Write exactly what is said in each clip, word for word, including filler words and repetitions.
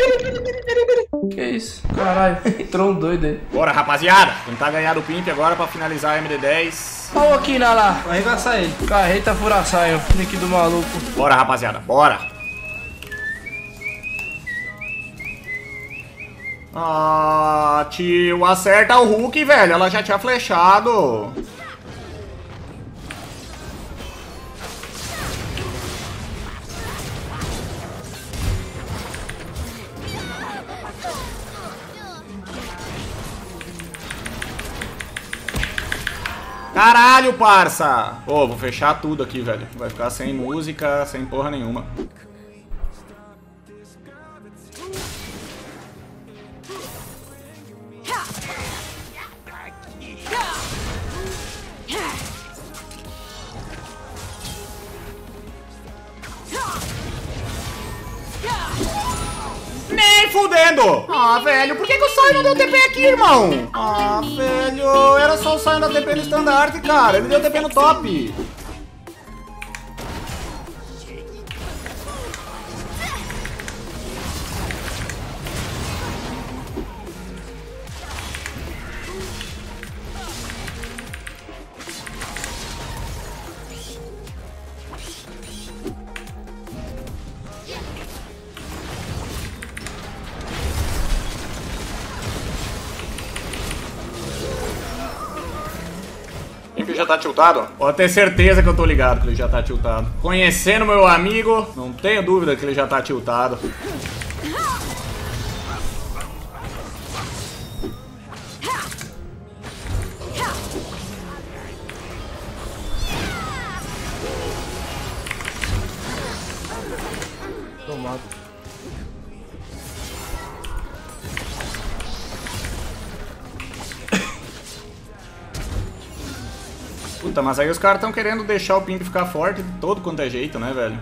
Que isso? Caralho, entrou um doido aí. Bora, rapaziada. Tentar ganhar o Pimp agora pra finalizar a M D dez. Olha o Aquina lá. Vai arregaçar ele. Carreta furaçaio. Nick do maluco. Bora, rapaziada. Bora. Ah, tio. Acerta o Hulk, velho. Ela já tinha flechado. Caralho, parça! Ô, oh, vou fechar tudo aqui, velho. Vai ficar sem música, sem porra nenhuma. Nem fudendo! Ah, velho, por que, que o Sai não deu T P aqui, irmão? Ah, velho, era só o Sai dar T P no estandarte, cara. Ele deu T P no top. Ele já tá tiltado? Pode ter certeza que eu tô ligado que ele já tá tiltado. Conhecendo meu amigo, não tenho dúvida que ele já tá tiltado. Tomado. Puta, mas aí os caras estão querendo deixar o Pimp ficar forte de todo quanto é jeito, né, velho?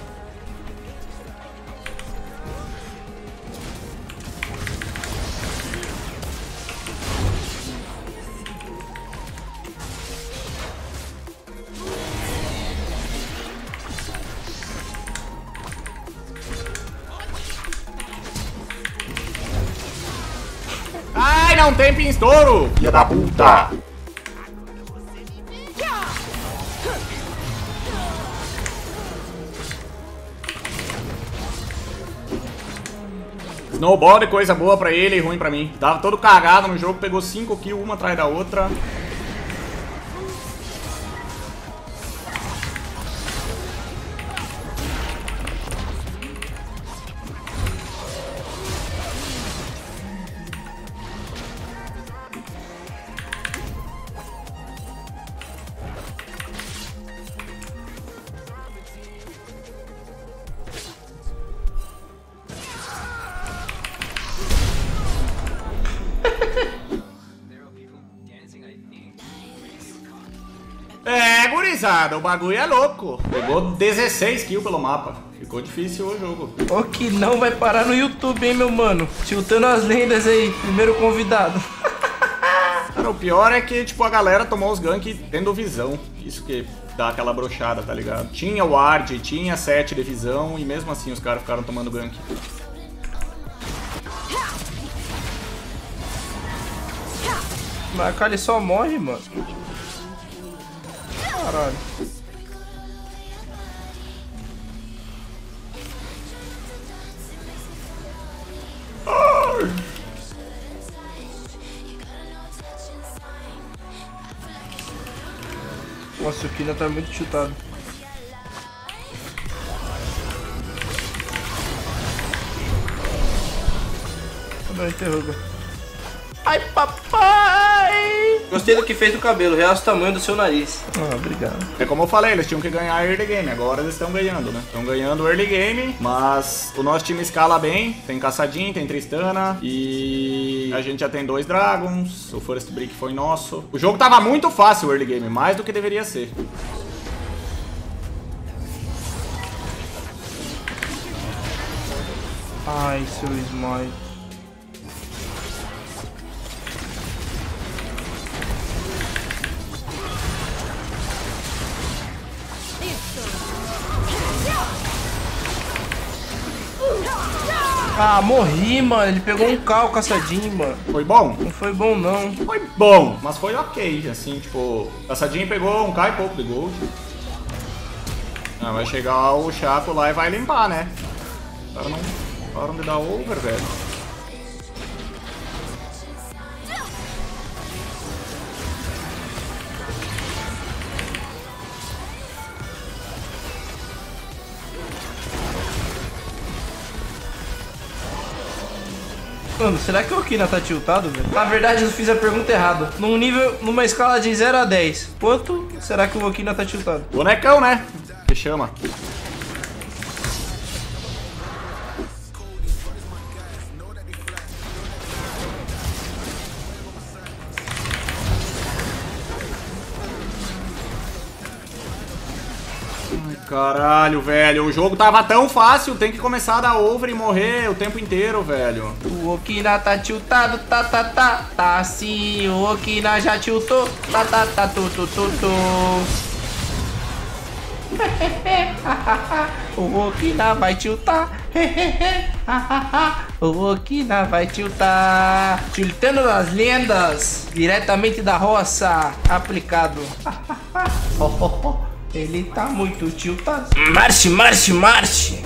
Ai, não tem pinstouro! Filha da puta! Snowball de coisa boa pra ele e ruim pra mim. Tava todo cagado no jogo, pegou cinco kills uma atrás da outra. É, gurizada, o bagulho é louco. Pegou dezesseis kills pelo mapa. Ficou difícil o jogo. O que não vai parar no YouTube, hein, meu mano? Tiltando as lendas aí, primeiro convidado. Cara, o pior é que, tipo, a galera tomou os ganks tendo visão. Isso que dá aquela brochada, tá ligado? Tinha ward, tinha sete de visão e mesmo assim os caras ficaram tomando gank. Mas a Kali só morre, mano. Caralho. Nossa, o Kina tá muito chutado. Não interroga. Ai, papai! Gostei do que fez no cabelo, realça o tamanho do seu nariz. Ah, obrigado. É como eu falei, eles tinham que ganhar early game, agora eles estão ganhando, né? Estão ganhando early game, mas o nosso time escala bem, tem Caçadinho, tem Tristana e a gente já tem dois Dragons, o First Brick foi nosso. O jogo tava muito fácil o early game, mais do que deveria ser. Ai, seu Smite. Ah, morri, mano. Ele pegou um K, o caçadinho, mano. Foi bom? Não foi bom, não. Foi bom, mas foi ok, assim, tipo... O caçadinho pegou um K e pouco de gold. Ah, vai chegar o Chaco lá e vai limpar, né? Os caras não param de dar over, velho. Mano, será que o Okina tá tiltado, velho? Na verdade, eu fiz a pergunta errada. Num nível, numa escala de zero a dez, quanto será que o Okina tá tiltado? Bonecão, né? Que chama. Caralho, velho, o jogo tava tão fácil, tem que começar a dar over e morrer o tempo inteiro, velho. O Okina tá tiltado, tá, tá, tá, tá sim, o Okina já tiltou, tá, tá, tá, tu, tu, tu, tu. O Okina vai tiltar, o Okina vai tiltar. Tiltando as lendas, diretamente da roça, aplicado. Ele tá muito tiltado. Marche, marche, marche.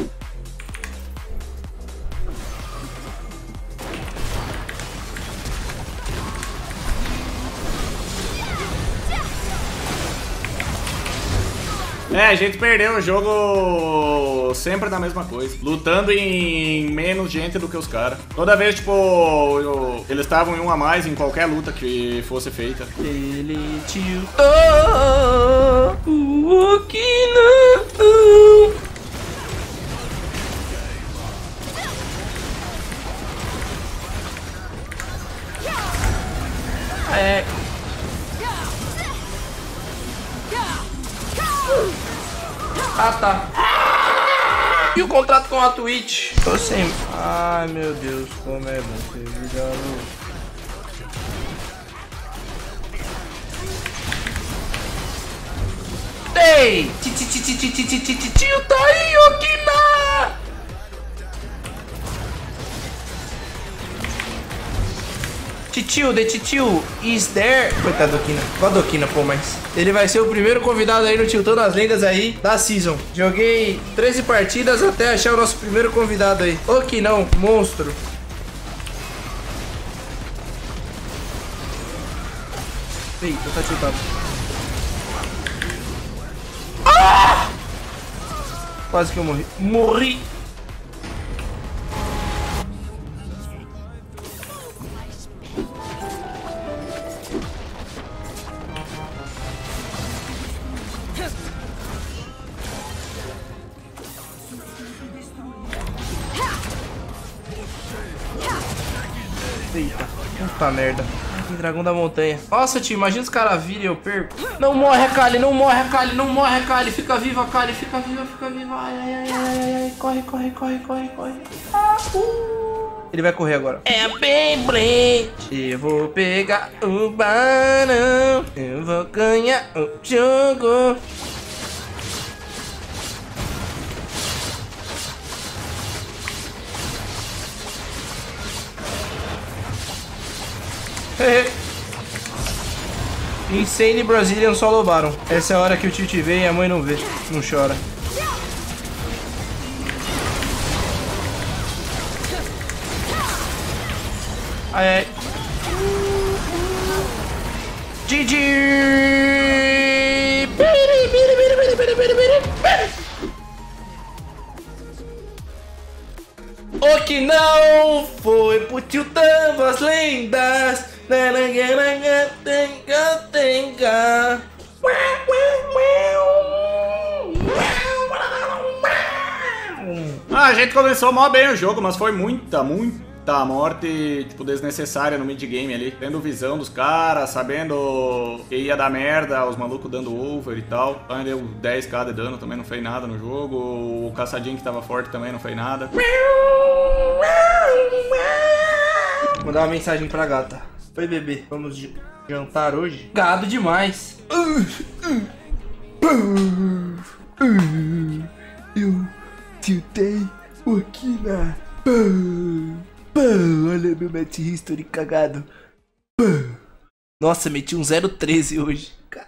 É, a gente perdeu o jogo sempre da mesma coisa. Lutando em menos gente do que os caras. Toda vez, tipo, eu, eles estavam em um a mais em qualquer luta que fosse feita. Ele tiltou o Okina. É. Ah, tá. E o contrato com a Twitch? Tô sem. Ai, meu Deus, como é bom ser vida louca. Ei! Tio, tá aí, Okina! Titio, the Titio is there. Coitado do Okina. Gosto do Okina, pô, mas ele vai ser o primeiro convidado aí no Tiltando as Lendas aí da season. Joguei treze partidas até achar o nosso primeiro convidado aí. Okinão, monstro. Eita, tá tiltado. Ah! Quase que eu morri. Morri! Eita, puta merda. Que dragão da montanha. Nossa, tio, imagina os caras virem e eu perco. Não morre a Kali, não morre a Kali, não morre a Kali. Fica viva a Kali, fica viva, fica viva. Ai, ai, ai, ai, ai. Corre, corre, corre, corre, corre. Ah, uh. Ele vai correr agora. É bem Blade. Eu vou pegar o barão. Eu vou ganhar o jogo. Insane Brazilian solo Baron. Essa é a hora que o tio te vê e a mãe não vê. Não chora. Ai, ai. G G! O que não foi pro Tiltando as Lendas. Ah, a gente começou mó bem o jogo, mas foi muita, muita morte, tipo, desnecessária no mid-game ali. Tendo visão dos caras, sabendo que ia dar merda, os malucos dando over e tal. Então deu dez k de dano, também não fez nada no jogo. O caçadinho que tava forte também não fez nada. Vou mandar uma mensagem pra gata. Oi, bebê, vamos jantar hoje? Gado demais. Eu tiltei o Okina. Olha meu match history cagado. Nossa, meti um zero treze hoje.